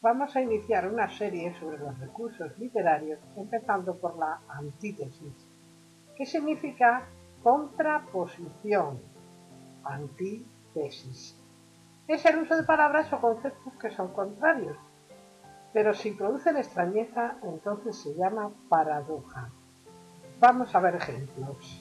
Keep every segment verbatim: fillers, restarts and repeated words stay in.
Vamos a iniciar una serie sobre los recursos literarios, empezando por la antítesis, que significa contraposición, antítesis. Es el uso de palabras o conceptos que son contrarios, pero si producen extrañeza, entonces se llama paradoja. Vamos a ver ejemplos.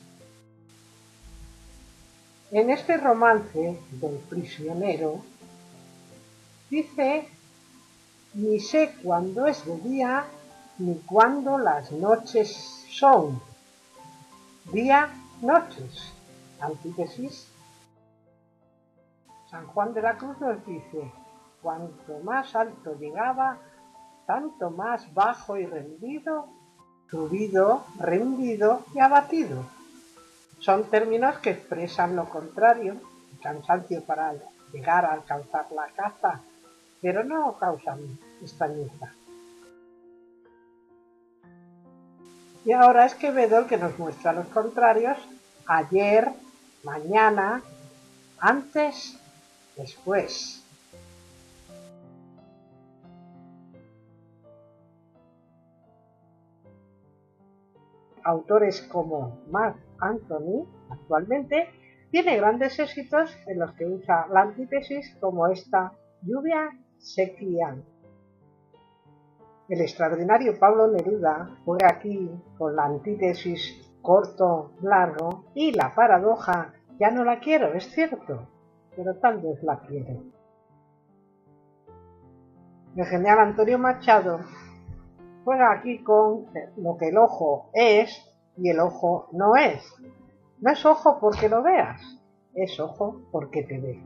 En este romance del prisionero, dice: ni sé cuándo es de día, ni cuándo las noches son. Día, noches. Antítesis. San Juan de la Cruz nos dice: cuanto más alto llegaba, tanto más bajo y rendido, subido, rendido y abatido. Son términos que expresan lo contrario, el cansancio para llegar a alcanzar la caza, pero no causan extrañeza. Y ahora es Quevedo el que nos muestra los contrarios: ayer, mañana, antes, después. Autores como Marc Anthony actualmente tiene grandes éxitos en los que usa la antítesis, como esta: lluvia, sequía. El extraordinario Pablo Neruda juega aquí con la antítesis corto, largo, y la paradoja: ya no la quiero, es cierto, pero tal vez la quiero. El genial Antonio Machado juega aquí con lo que el ojo es y el ojo no es. No es ojo porque lo veas, es ojo porque te ve.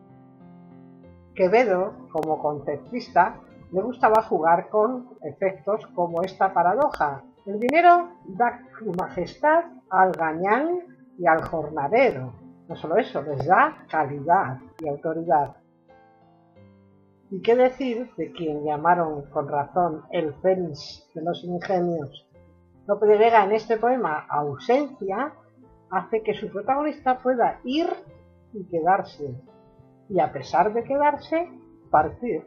Quevedo, como conceptista, le gustaba jugar con efectos como esta paradoja: el dinero da su majestad al gañán y al jornalero. No solo eso, les da calidad y autoridad. ¿Y qué decir de quien llamaron con razón el fénix de los ingenios? Lope de Vega, en este poema Ausencia, hace que su protagonista pueda ir y quedarse, y a pesar de quedarse, partir.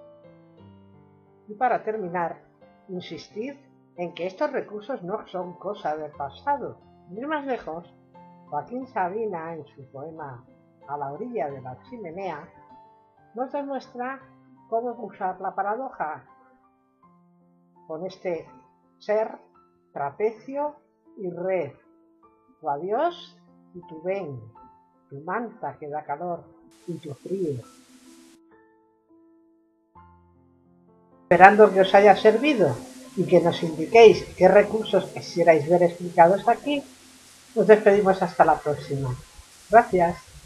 Y para terminar, insistir en que estos recursos no son cosa del pasado. Ni más lejos, Joaquín Sabina, en su poema A la orilla de la chimenea, nos demuestra cómo usar la paradoja con este ser, trapecio y red, tu adiós y tu ven, tu manta que da calor y tu frío. Esperando que os haya servido y que nos indiquéis qué recursos quisierais ver explicados aquí, nos despedimos hasta la próxima. Gracias.